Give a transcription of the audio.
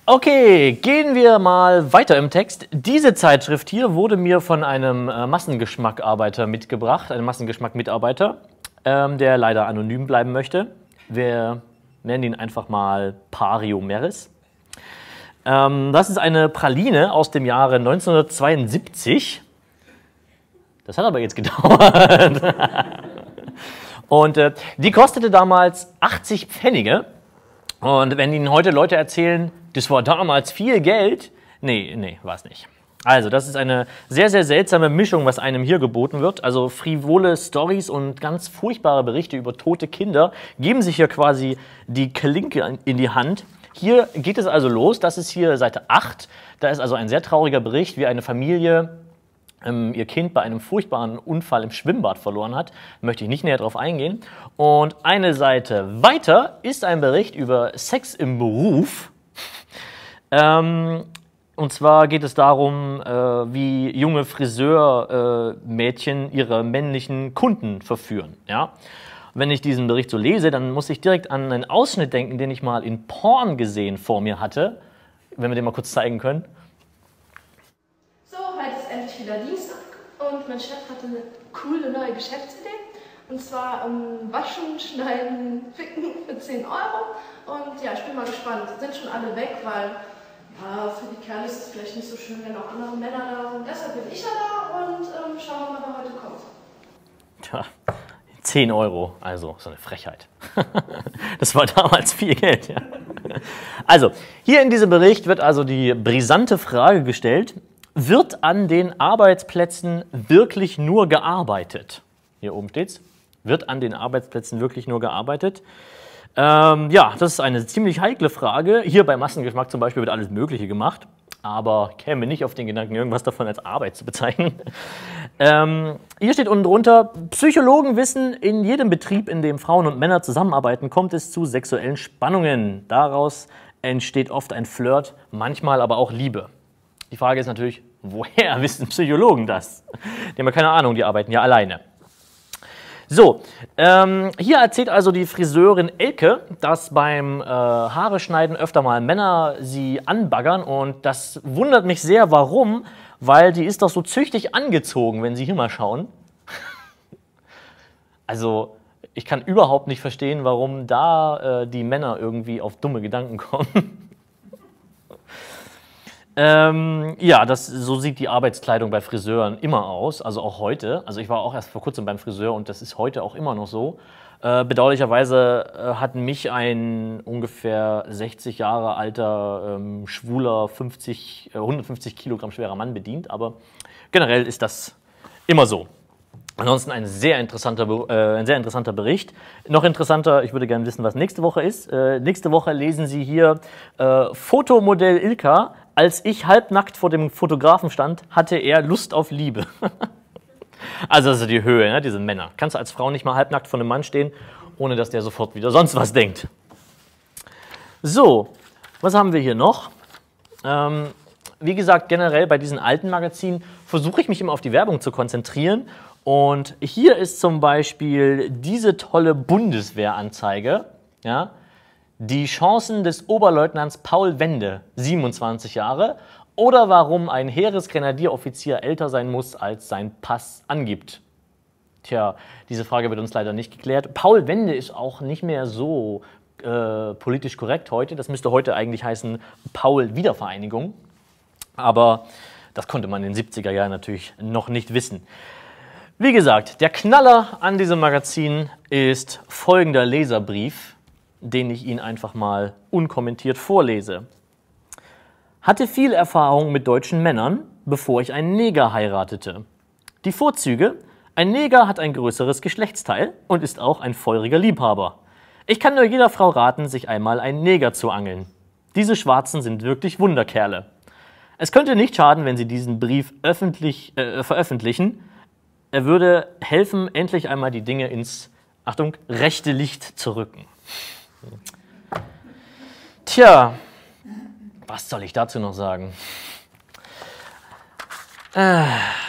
Okay, gehen wir mal weiter im Text. Diese Zeitschrift hier wurde mir von einem Massengeschmackarbeiter mitgebracht, einem Massengeschmack-Mitarbeiter, der leider anonym bleiben möchte. Wir nennen ihn einfach mal Pario Meris. Das ist eine Praline aus dem Jahre 1972. Das hat aber jetzt gedauert. Und die kostete damals 80 Pfennige. Und wenn Ihnen heute Leute erzählen, das war damals viel Geld, nee, war es nicht. Also, das ist eine sehr, sehr seltsame Mischung, was einem hier geboten wird. Also frivole Storys und ganz furchtbare Berichte über tote Kinder geben sich hier quasi die Klinke in die Hand. Hier geht es also los, das ist hier Seite 8. Da ist also ein sehr trauriger Bericht, wie eine Familie ihr Kind bei einem furchtbaren Unfall im Schwimmbad verloren hat. Möchte ich nicht näher drauf eingehen. Und eine Seite weiter ist ein Bericht über Sex im Beruf. Und zwar geht es darum, wie junge Friseurmädchen ihre männlichen Kunden verführen. Ja? Wenn ich diesen Bericht so lese, dann muss ich direkt an einen Ausschnitt denken, den ich mal in Porn gesehen vor mir hatte. Wenn wir den mal kurz zeigen können. Wieder Dienstag und mein Chef hatte eine coole neue Geschäftsidee und zwar Waschen, Schneiden, Ficken für 10 Euro und ja, ich bin mal gespannt. Sind schon alle weg, weil ja, für die Kerle ist es vielleicht nicht so schön, wenn auch andere Männer da sind. Deshalb bin ich ja da und schauen wir mal, wer heute kommt. Tja, 10 Euro, also so eine Frechheit. Das war damals viel Geld, ja. Also, hier in diesem Bericht wird also die brisante Frage gestellt: Wird an den Arbeitsplätzen wirklich nur gearbeitet? Hier oben steht's. Wird an den Arbeitsplätzen wirklich nur gearbeitet? Ja, das ist eine ziemlich heikle Frage. Hier bei Massengeschmack zum Beispiel wird alles Mögliche gemacht, aber käme nicht auf den Gedanken, irgendwas davon als Arbeit zu bezeichnen. Hier steht unten drunter: Psychologen wissen, in jedem Betrieb, in dem Frauen und Männer zusammenarbeiten, kommt es zu sexuellen Spannungen. Daraus entsteht oft ein Flirt, manchmal aber auch Liebe. Die Frage ist natürlich, woher wissen Psychologen das? Die haben ja keine Ahnung, die arbeiten ja alleine. So, hier erzählt also die Friseurin Elke, dass beim Haare schneiden öfter mal Männer sie anbaggern und das wundert mich sehr. Warum? Weil die ist doch so züchtig angezogen, wenn Sie hier mal schauen. Also, ich kann überhaupt nicht verstehen, warum da die Männer irgendwie auf dumme Gedanken kommen. Ja, so sieht die Arbeitskleidung bei Friseuren immer aus, also auch heute. Also ich war auch erst vor kurzem beim Friseur und das ist heute auch immer noch so. Bedauerlicherweise hat mich ein ungefähr 60 Jahre alter, schwuler, 150 Kilogramm schwerer Mann bedient, aber generell ist das immer so. Ansonsten ein sehr interessanter Bericht. Noch interessanter, ich würde gerne wissen, was nächste Woche ist. Nächste Woche lesen Sie hier Fotomodell Ilka. Als ich halbnackt vor dem Fotografen stand, hatte er Lust auf Liebe. Also die Höhe, ne, diese Männer. Kannst du als Frau nicht mal halbnackt vor einem Mann stehen, ohne dass der sofort wieder sonst was denkt. So, was haben wir hier noch? Wie gesagt, generell bei diesen alten Magazinen versuche ich mich immer auf die Werbung zu konzentrieren. Und hier ist zum Beispiel diese tolle Bundeswehranzeige, ja, die Chancen des Oberleutnants Paul Wende, 27 Jahre, oder warum ein Heeresgrenadieroffizier älter sein muss, als sein Pass angibt. Tja, diese Frage wird uns leider nicht geklärt. Paul Wende ist auch nicht mehr so politisch korrekt heute. Das müsste heute eigentlich heißen Paul Wiedervereinigung. Aber das konnte man in den 70er Jahren natürlich noch nicht wissen. Wie gesagt, der Knaller an diesem Magazin ist folgender Leserbrief, den ich Ihnen einfach mal unkommentiert vorlese. Hatte viel Erfahrung mit deutschen Männern, bevor ich einen Neger heiratete. Die Vorzüge: Ein Neger hat ein größeres Geschlechtsteil und ist auch ein feuriger Liebhaber. Ich kann nur jeder Frau raten, sich einmal einen Neger zu angeln. Diese Schwarzen sind wirklich Wunderkerle. Es könnte nicht schaden, wenn Sie diesen Brief öffentlich veröffentlichen. Er würde helfen, endlich einmal die Dinge ins, Achtung, rechte Licht zu rücken. Tja, was soll ich dazu noch sagen?